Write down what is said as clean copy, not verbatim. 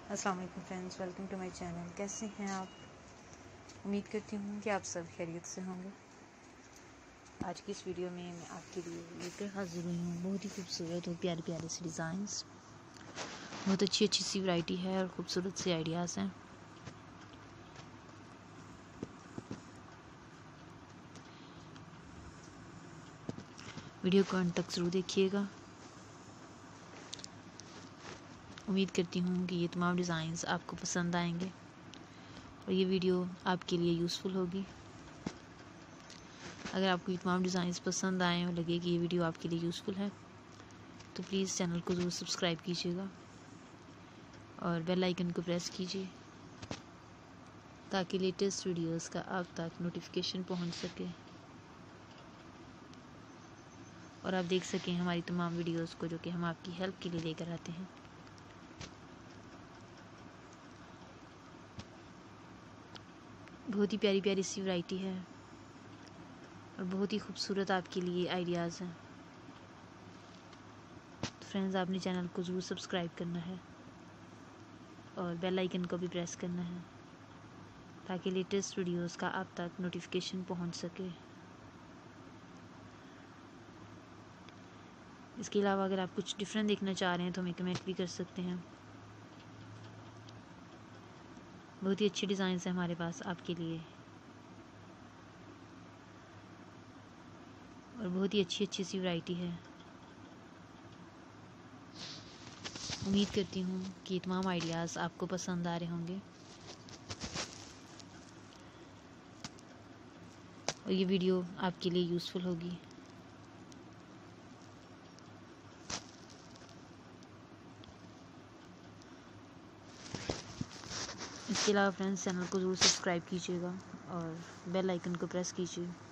अस्सलाम वालेकुम friends, welcome to my channel. कैसे हैं आप? उम्मीद करती हूँ कि आप सब खैरियत से होंगे। आज की इस वीडियो में मैं आपके लिए लेकर हाजिर हुई हूँ बहुत ही खूबसूरत और प्यारे प्यारे से डिज़ाइंस। बहुत अच्छी अच्छी सी वैरायटी है और ख़ूबसूरत से आइडियाज़ हैं। वीडियो को अंत तक ज़रूर देखिएगा। उम्मीद करती हूँ कि ये तमाम डिज़ाइंस आपको पसंद आएंगे और ये वीडियो आपके लिए यूज़फुल होगी। अगर आपको ये तमाम डिज़ाइंस पसंद आएँ और लगे कि ये वीडियो आपके लिए यूज़फुल है तो प्लीज़ चैनल को ज़रूर सब्सक्राइब कीजिएगा और बेल आइकन को प्रेस कीजिए ताकि लेटेस्ट वीडियोस का आप तक नोटिफिकेशन पहुंच सके और आप देख सकें हमारी तमाम वीडियोस को जो कि हम आपकी हेल्प के लिए लेकर आते हैं। बहुत ही प्यारी प्यारी सी वैरायटी है और बहुत ही खूबसूरत आपके लिए आइडियाज़ हैं। तो फ्रेंड्स, आपने चैनल को ज़रूर सब्सक्राइब करना है और बेल आइकन को भी प्रेस करना है ताकि लेटेस्ट वीडियोस का आप तक नोटिफिकेशन पहुंच सके। इसके अलावा अगर आप कुछ डिफरेंट देखना चाह रहे हैं तो हमें कमेंट भी कर सकते हैं। बहुत ही अच्छे डिज़ाइंस हैं हमारे पास आपके लिए और बहुत ही अच्छी अच्छी सी वैरायटी है। उम्मीद करती हूँ कि ये तमाम आइडियाज़ आपको पसंद आ रहे होंगे और ये वीडियो आपके लिए यूज़फुल होगी। इसके अलावा फ्रेंड्स, चैनल को ज़रूर सब्सक्राइब कीजिएगा और बेल आइकन को प्रेस कीजिए